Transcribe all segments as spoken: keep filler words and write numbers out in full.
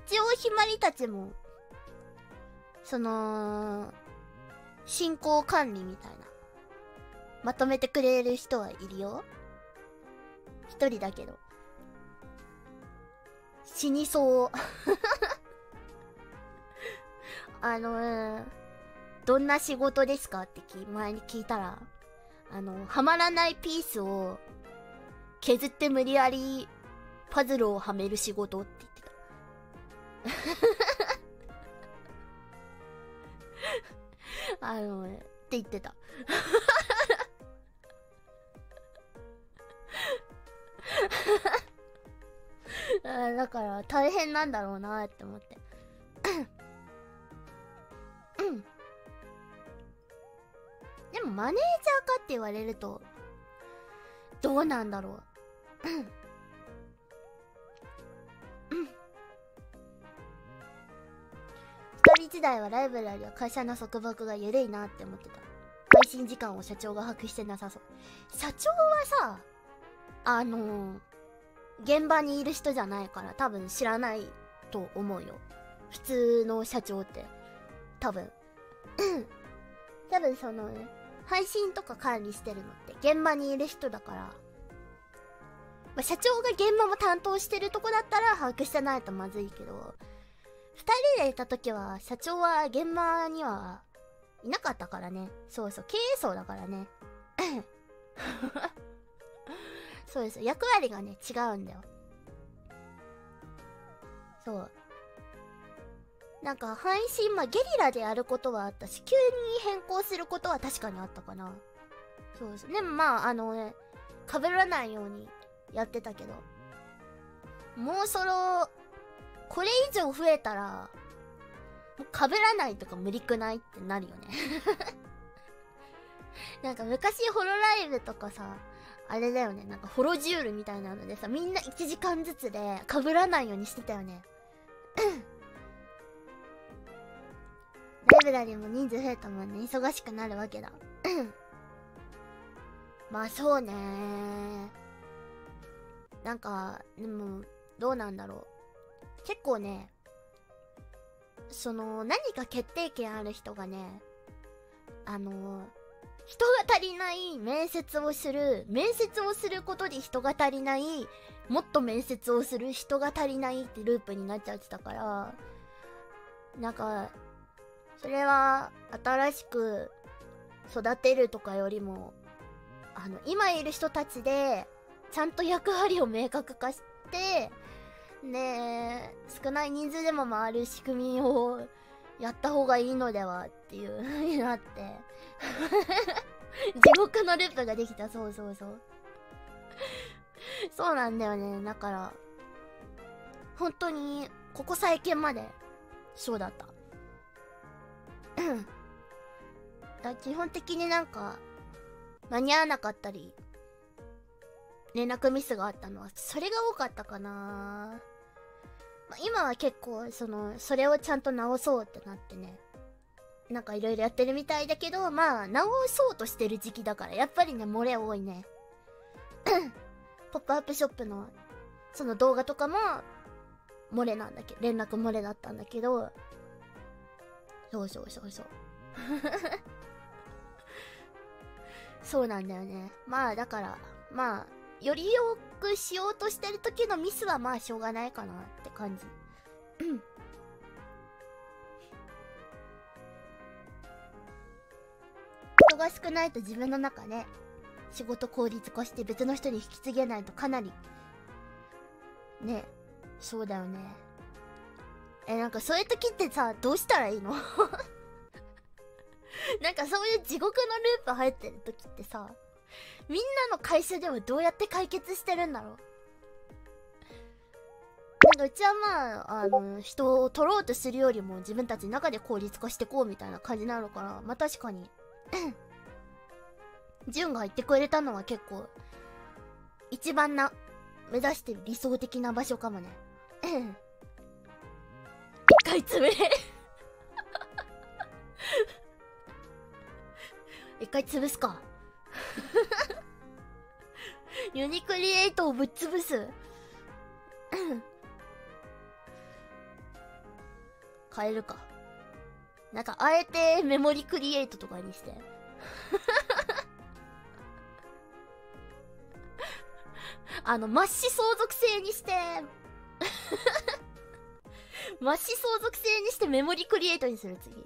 一応ひまりたちもその進行管理みたいなまとめてくれる人はいるよ。一人だけど死にそうあのー、どんな仕事ですかって前に聞いたら、あのはまらないピースを削って無理やりパズルをはめる仕事って言ってたあのー、って言ってたあだから大変なんだろうなって思ってうんでもマネージャーかって言われるとどうなんだろううんうん一人時代はライブラリは会社の束縛が緩いなって思ってた。配信時間を社長が把握してなさそう。社長はさあのー、現場にいる人じゃないから多分知らないと思うよ。普通の社長って多分多分そのね配信とか管理してるのって現場にいる人だから、まあ、社長が現場も担当してるとこだったら把握してないとまずいけど、ふたりでいた時は社長は現場にはいなかったからね。そうそう経営層だからねそうです、役割がね違うんだよ。そうなんか配信まあゲリラでやることはあったし、急に変更することは確かにあったかな。そうです。でもまああのね被らないようにやってたけど、もうそのこれ以上増えたらもう被らないとか無理くないってなるよねなんか昔ホロライブとかさあれだよね、なんかホロジュールみたいなのでさみんないちじかんずつで被らないようにしてたよねライブラリーも人数増えたもんね、忙しくなるわけだまあそうねー。なんかでもどうなんだろう、結構ねその何か決定権ある人がねあの人が足りない面接をする面接をすることで人が足りない、もっと面接をする人が足りないってループになっちゃってたから、なんかそれは新しく育てるとかよりもあの今いる人たちでちゃんと役割を明確化してね、少ない人数でも回る仕組みをやった方がいいのではっていう風になって地獄のループができた。そうそうそうそうなんだよね。だから本当にここ最近までそうだっただ基本的になんか間に合わなかったり連絡ミスがあったのはそれが多かったかな。まあ、今は結構そのそれをちゃんと直そうってなってね、なんかいろいろやってるみたいだけど、まあ直そうとしてる時期だからやっぱりね漏れ多いねポップアップショップのその動画とかも漏れなんだけど、連絡漏れだったんだけど、そうそうそうそうそうなんだよね。まあだからまあより良くしようとしてる時のミスはまあしょうがないかなって感じ人が少ないと自分の中ね仕事効率化して別の人に引き継げないとかなりね、そうだよね。えなんかそういう時ってさどうしたらいいのなんかそういう地獄のループ入ってる時ってさみんなの会社ではどうやって解決してるんだろう。なんかうちはまああの人を取ろうとするよりも自分たちの中で効率化してこうみたいな感じなのかな。まあ確かにジュンが言ってくれたのは結構一番な目指してる理想的な場所かもね一回潰れ一回潰すかユニクリエイトをぶっ潰す変えるか。なんか、あえてメモリクリエイトとかにして。あの、末子相続制にして、末子相続制にしてメモリクリエイトにする、次。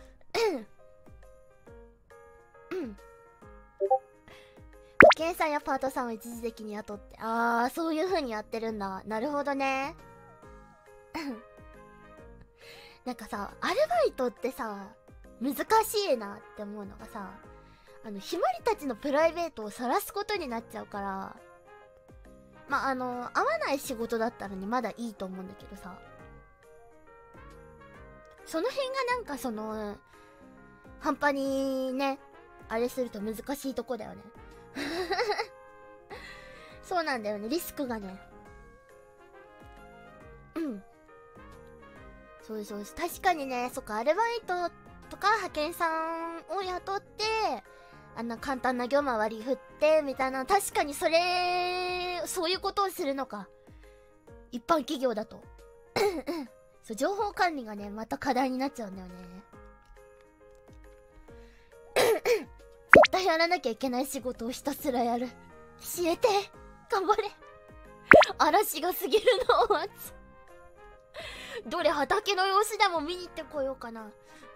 うん。派遣さんやパートさんを一時的に雇って。あー、そういう風にやってるんだ。なるほどね。なんかさ、アルバイトってさ、難しいなって思うのがさ、あの、ひまりたちのプライベートを晒すことになっちゃうから、まあ、あの、合わない仕事だったらね、まだいいと思うんだけどさ、その辺がなんかその、半端にね、あれすると難しいとこだよね。そうなんだよね、リスクがね。うん。そうそうです。確かにね、そっか、アルバイトとか派遣さんを雇って、あんな簡単な業務割り振って、みたいな、確かにそれ、そういうことをするのか。一般企業だと。そう、情報管理がね、また課題になっちゃうんだよね。絶対やらなきゃいけない仕事をひたすらやる。教えて頑張れ嵐が過ぎるのを待つ。どれ畑の様子でも見に行ってこようかな。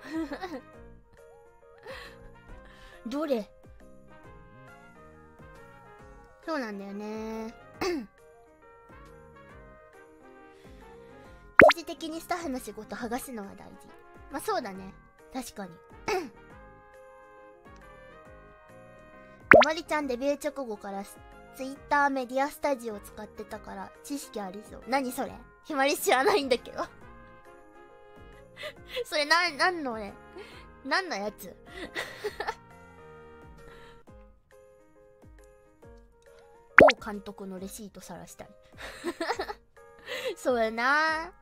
どれそうなんだよね。一時的にスタッフの仕事剥がすのは大事。まあそうだね。確かに。まりちゃんデビュー直後からツイッターメディアスタジオを使ってたから知識ありそう。何それひまり知らないんだけど。それな、なんのね、なんのやつ某監督のレシート晒したい。そうやな。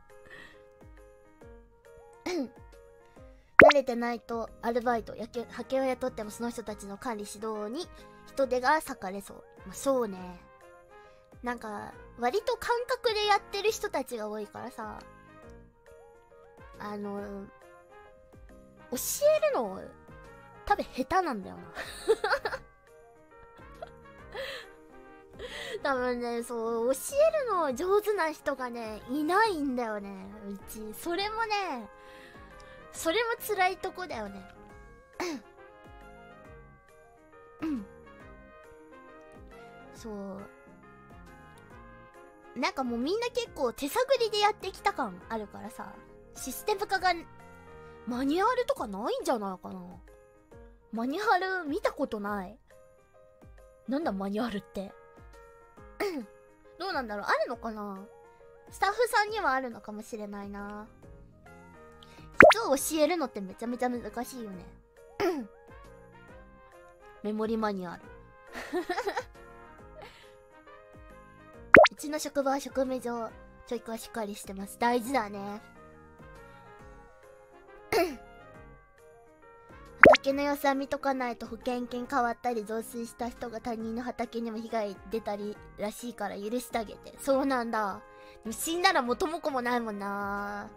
慣れてないとアルバイト、やけ派遣を雇ってもその人たちの管理指導に人手が割かれそう。まあ、そうね。なんか割と感覚でやってる人たちが多いからさ、あの教えるの多分下手なんだよな。多分ね、そう教えるの上手な人がねいないんだよね、うち。それもね、それも辛いとこだよね。うん。そうなんかもうみんな結構手探りでやってきた感あるからさ、システム化がマニュアルとかないんじゃないかな。マニュアル見たことない。なんだマニュアルってどうなんだろう、あるのかな。スタッフさんにはあるのかもしれないな。人を教えるのってめちゃめちゃ難しいよね。メモリマニュアル。うちの職場は職務上教育はしっかりしてます。大事だね。畑の様子は見とかないと保険金変わったり増水した人が他人の畑にも被害出たりらしいから許してあげて。そうなんだ。でも死んだら元も子もないもんな。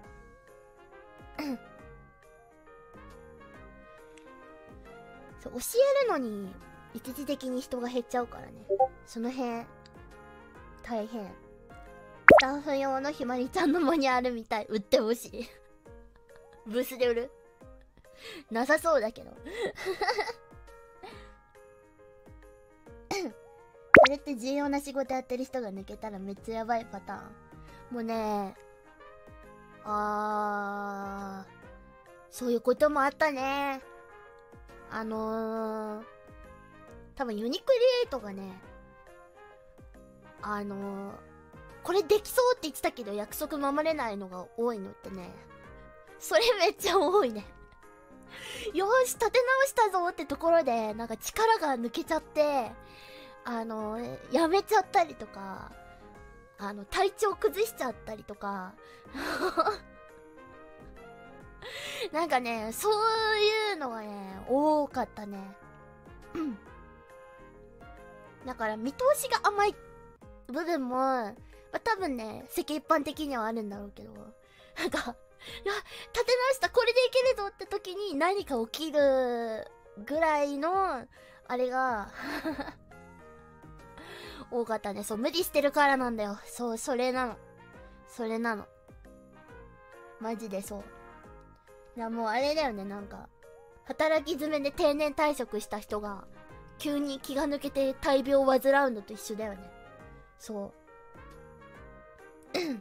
そう教えるのに一時的に人が減っちゃうからね。その辺大変。スタッフ用のひまりちゃんのマニュアルみたい。売ってほしい。ブースで売るなさそうだけど。それって重要な仕事やってる人が抜けたらめっちゃやばいパターン。もうね、あー、そういうこともあったね。あのー、多分ユニクリエイトがね、あのー、これできそうって言ってたけど約束守れないのが多いのってね、それめっちゃ多いね。よーし立て直したぞってところでなんか力が抜けちゃってあのー、やめちゃったりとか、あの体調崩しちゃったりとかなんかね、そういうのがね多かったね。うんだから見通しが甘い部分も、まあ、多分ね世間一般的にはあるんだろうけど、なんか立て直した、これでいけるぞって時に何か起きるぐらいの、あれが、多かったね。そう、無理してるからなんだよ。そう、それなの。それなの。マジでそう。いや、もうあれだよね、なんか。働き詰めで定年退職した人が、急に気が抜けて大病を患うのと一緒だよね。そう。結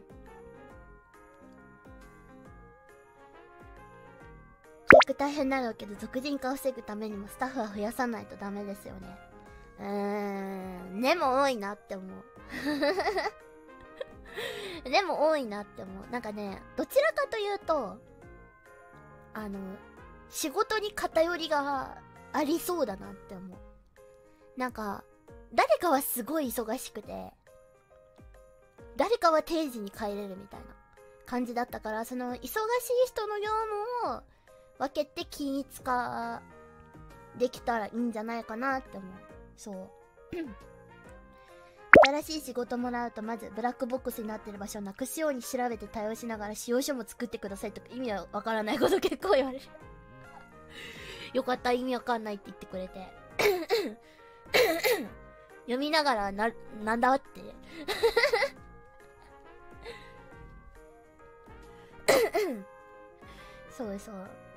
局大変なんだけど、俗人化を防ぐためにもスタッフは増やさないとダメですよね。うーん、でも多いなって思う。でも多いなって思う。なんかね、どちらかというと、あの、仕事に偏りがありそうだなって思う。なんか、誰かはすごい忙しくて、誰かは定時に帰れるみたいな感じだったから、その忙しい人の業務を分けて均一化できたらいいんじゃないかなって思う。そう。新しい仕事もらうと、まずブラックボックスになってる場所をなくすように調べて対応しながら使用書も作ってくださいとか、意味はわからないこと結構言われる。よかった、意味わかんないって言ってくれて。読みながらな、なんだって。そうそう。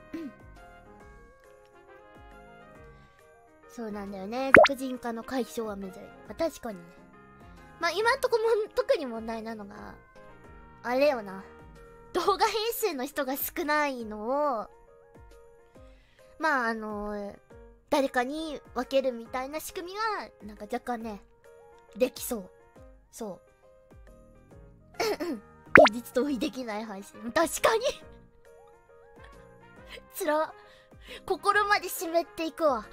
そうなんだよね。俗人化の解消はむずい。まあ、確かにね。まあ今んとこも特に問題なのが、あれよな。動画編集の人が少ないのを、まああの、誰かに分けるみたいな仕組みが、なんか若干ね、できそう。そう。現実逃避できない配信。確かにつら。心まで湿っていくわ。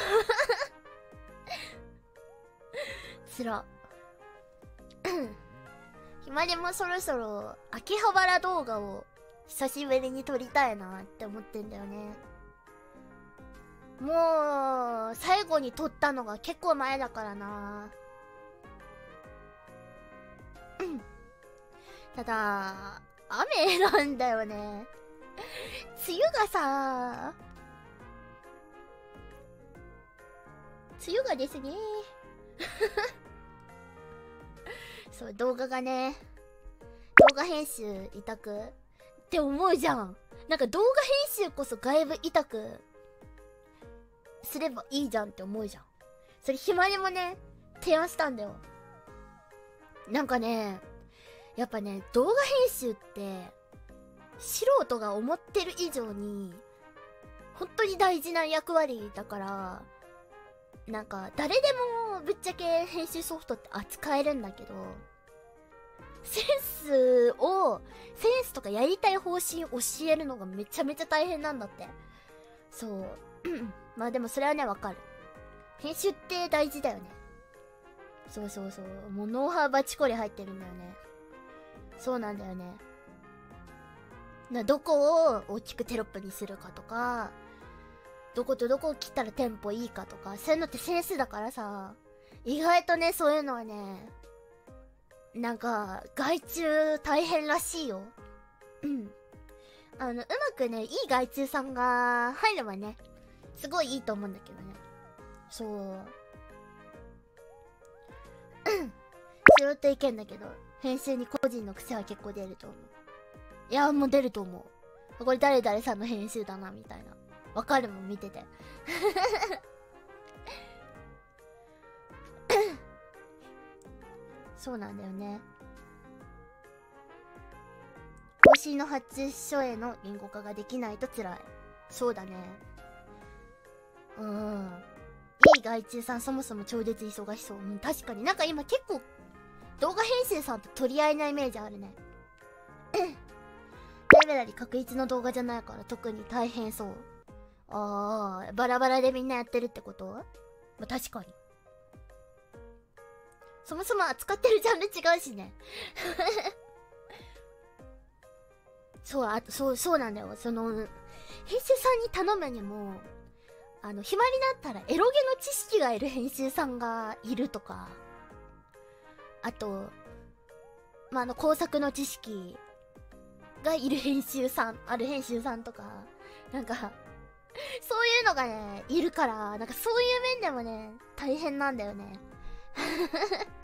つら。暇でもそろそろ秋葉原動画を久しぶりに撮りたいなって思ってんだよね。もう最後に撮ったのが結構前だからな。ただ雨なんだよね。梅雨がさ、梅雨がですね。そう、動画がね、動画編集委託って思うじゃん。なんか動画編集こそ外部委託すればいいじゃんって思うじゃん。それひまりもね、提案したんだよ。なんかね、やっぱね、動画編集って素人が思ってる以上に本当に大事な役割だから、なんか誰でもぶっちゃけ編集ソフトって扱えるんだけど、センスをセンスとかやりたい方針教えるのがめちゃめちゃ大変なんだって。そうまあでもそれはね、わかる。編集って大事だよね。そうそうそう、もうノウハウバチコリ入ってるんだよね。そうなんだよね。な、どこを大きくテロップにするかとか、どことどこを切ったらテンポいいかとか、そういうのってセンスだからさ、意外とね、そういうのはね、なんか、外注大変らしいよ。うん。あの、うまくね、いい外注さんが入ればね、すごいいいと思うんだけどね。そう。素人意見だけど、編集に個人の癖は結構出ると思う。いや、もう出ると思う。これ誰々さんの編集だな、みたいな。わかるもん、見てて。そうなんだよね。更新の発書への言語化ができないと辛い。そうだね。うーん。いい外注さんそもそも超絶忙しそう。うん、確かになんか今結構動画編集さんと取り合いなイメージあるね。ライブラリ確一の動画じゃないから特に大変そう。ああ、バラバラでみんなやってるってこと？まあ、確かに。そもそも扱ってるジャンル違うしね。そう、あと、そう、そうなんだよ。その、編集さんに頼むにも、あの、暇になったらエロゲの知識がいる編集さんがいるとか、あと、まあ、あの、工作の知識がいる編集さん、ある編集さんとか、なんか、そういうのがね、いるから、なんかそういう面でもね、大変なんだよね。